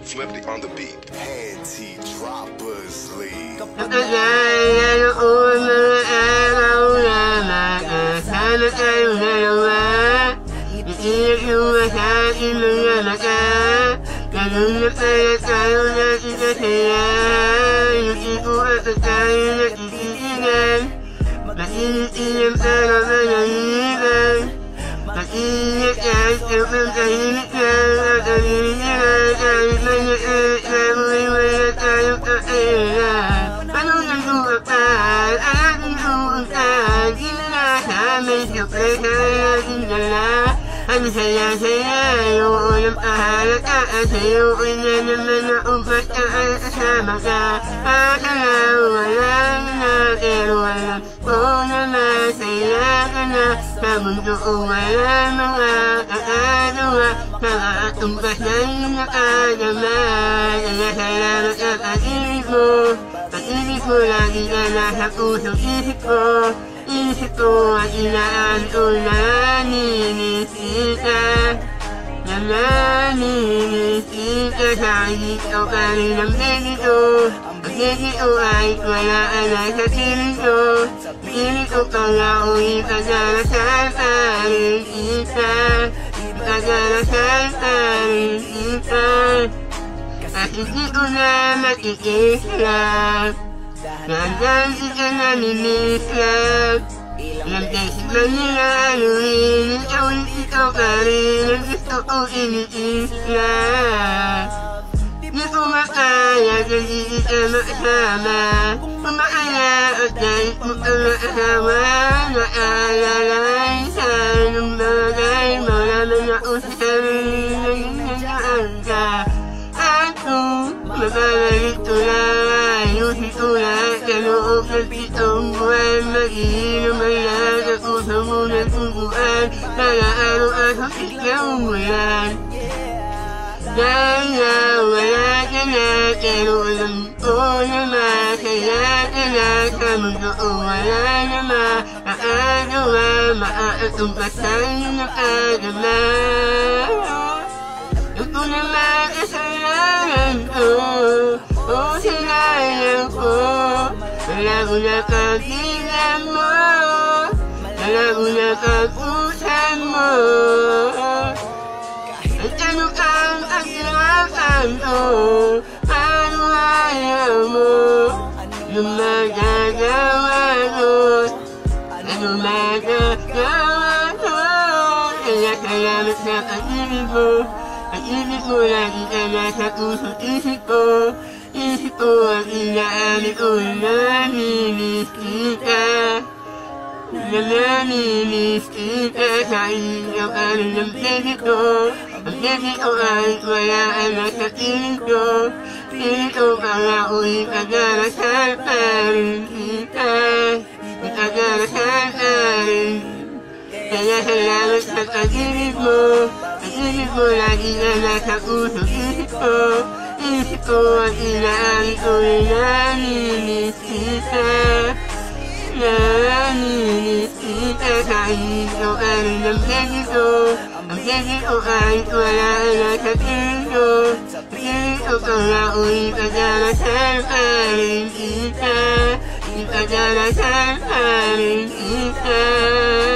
Flipped on the beat. Panty droppers league. Nakagaya noon mga araw na makasama tayo dalawa. Iiyak luwa sa aking mga mata. Ganun na pala tayo nakikasaya. Yung ikuha pa tayo nakikisigan. Mainit-inang para manahimang. Mag-ingat kahit kapag tahimik lang. At alilihan kahit manyaat na may wala tayong kakailan. Anong nagbukapan ang ating buutan? Ginasama sa presa ang ating dala. Ang saya-saya, ayoko ng pahalata. At ayoko na naman na umpat ka ay kasama ka. Akala wala na, pero alam ko na masaya ka na. Sa mundo ko wala mga kakagawa. Nakaatumpas na yung nakadama. Kaya salamat sa pag-ibig mo. Pag-ibig mo lagi ka nasa pusong isip ko. Isip ko at inaan ko na naninisi ka. Na naninisi ka sa isip ka rin ang dito. Ang dito ay wala na sa piling ko. Piling ko pala uwi pagdarasal pa rin isa. Pagdarasal pa rin isa. At hindi ko na makikisla. Nagdagi ka na ninislap. Ilang beses man nila aluin. Ikaw pa rin ang gusto ko iniislap. Di ko makaya kung di ka makasama. Kumakaya at dahil mo ka makasama. Naalala sa anong bagay. Malaman ako sa sarili na ginagawa ka. Ako, mababalik ko lang. Ayusin ko lahat sa loob ng pitong buwan. Mag-iinom ay lahat at puso mo ng tubuan. Para araw-araw ikaw umulan. Dahil na wala ka na, pero alam ko na masaya ka na. Sa mundo ko wala na makakagawa. Maaatumpasan yung nakagama. Ito na makasalanan ko. O sinayang ko. Wala ko na kagilan mo. Wala ko na kapusan mo. At ano kang agirakan ko. Paano ayaw mo. Anong magagawa ko. Ano magagawa ko. Kaya salamat sa pag-ibig mo. Pag-ibig mo lagi ka nasa puso't isip ko. Isip ko ang inaani ko na naninisi ka. Na naninisi ka sa iyo ka rin ang baby ko. Ang baby ko ay wala na sa piling ko. Piling ko para uwi pagdarasal pa rin kita. Pagdarasal pa rin. Kaya salamat sa pag-ibig mo. Pag-ibig mo lagi na nasa puso't isip ko. Isip ko at inaani ko na naninisi ka. Naninisi ka sa iyo ka rin ang baby ko. Ang baby ko ay wala na sa piling ko. Piling ko para uwi pagdarasal pa rin kita. Ipagdarasal pa rin kita.